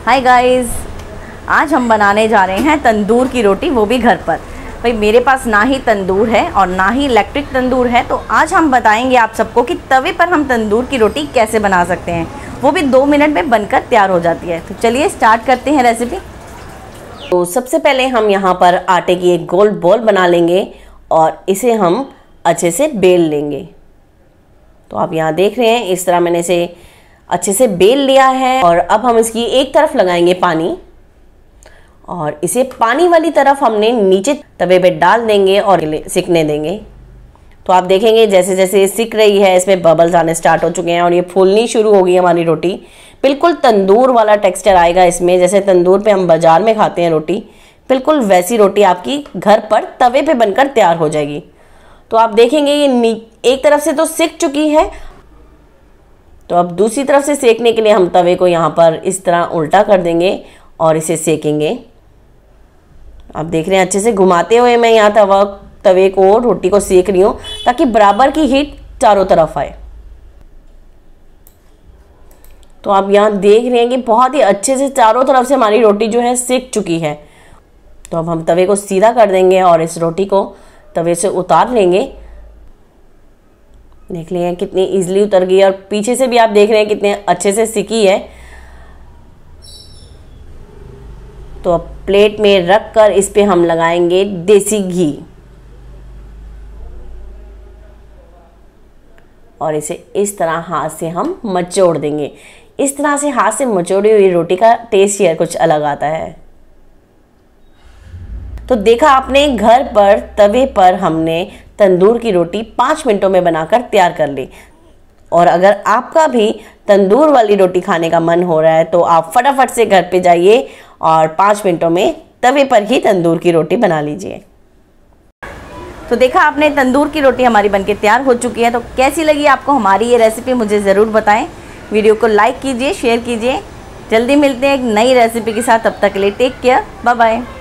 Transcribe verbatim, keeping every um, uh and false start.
Hi guys, आज हम बनाने जा रहे हैं तंदूर की रोटी, वो भी घर पर। भाई मेरे पास ना ही तंदूर है और ना ही इलेक्ट्रिक तंदूर है, तो आज हम बताएंगे आप सबको कि तवे पर हम तंदूर की रोटी कैसे बना सकते हैं, वो भी दो मिनट में बनकर तैयार हो जाती है। तो चलिए स्टार्ट करते हैं रेसिपी। तो सबसे पहले हम यहाँ पर आटे की एक गोल बॉल बना लेंगे और इसे हम अच्छे से बेल लेंगे। तो आप यहाँ देख रहे हैं, इस तरह मैंने इसे अच्छे से बेल लिया है। और अब हम इसकी एक तरफ लगाएंगे पानी और इसे पानी वाली तरफ हमने नीचे तवे पे डाल देंगे और सिकने देंगे। तो आप देखेंगे जैसे जैसे सिक रही है, इसमें बबल्स आने स्टार्ट हो चुके हैं और ये फूलनी शुरू हो गई हमारी रोटी। बिल्कुल तंदूर वाला टेक्सचर आएगा इसमें, जैसे तंदूर पे हम बाजार में खाते हैं रोटी, बिल्कुल वैसी रोटी आपकी घर पर तवे पे बनकर तैयार हो जाएगी। तो आप देखेंगे ये एक तरफ से तो सिक चुकी है, तो अब दूसरी तरफ से सेकने के लिए हम तवे को यहाँ पर इस तरह उल्टा कर देंगे और इसे सेकेंगे। आप देख रहे हैं अच्छे से घुमाते हुए मैं यहाँ तवा तवे को रोटी को सेक रही हूँ ताकि बराबर की हीट चारों तरफ आए। तो आप यहाँ देख रहे हैं कि बहुत ही अच्छे से चारों तरफ से हमारी रोटी जो है सेक चुकी है। तो अब हम तवे को सीधा कर देंगे और इस रोटी को तवे से उतार लेंगे। देख लें कितनी इजीली उतर गई और पीछे से भी आप देख रहे हैं कितने अच्छे से सिकी है। तो अब प्लेट में रख कर इस पे हम लगाएंगे देसी घी और इसे इस तरह हाथ से हम मचोड़ देंगे। इस तरह से हाथ से मचोड़ी हुई रोटी का टेस्ट ही कुछ अलग आता है। तो देखा आपने, घर पर तवे पर हमने तंदूर की रोटी पाँच मिनटों में बनाकर तैयार कर ली। और अगर आपका भी तंदूर वाली रोटी खाने का मन हो रहा है तो आप फटाफट से घर पे जाइए और पाँच मिनटों में तवे पर ही तंदूर की रोटी बना लीजिए। तो देखा आपने, तंदूर की रोटी हमारी बनके तैयार हो चुकी है। तो कैसी लगी आपको हमारी ये रेसिपी, मुझे ज़रूर बताएं। वीडियो को लाइक कीजिए, शेयर कीजिए। जल्दी मिलते हैं एक नई रेसिपी के साथ, तब तक के लिए टेक केयर, बाय बाय।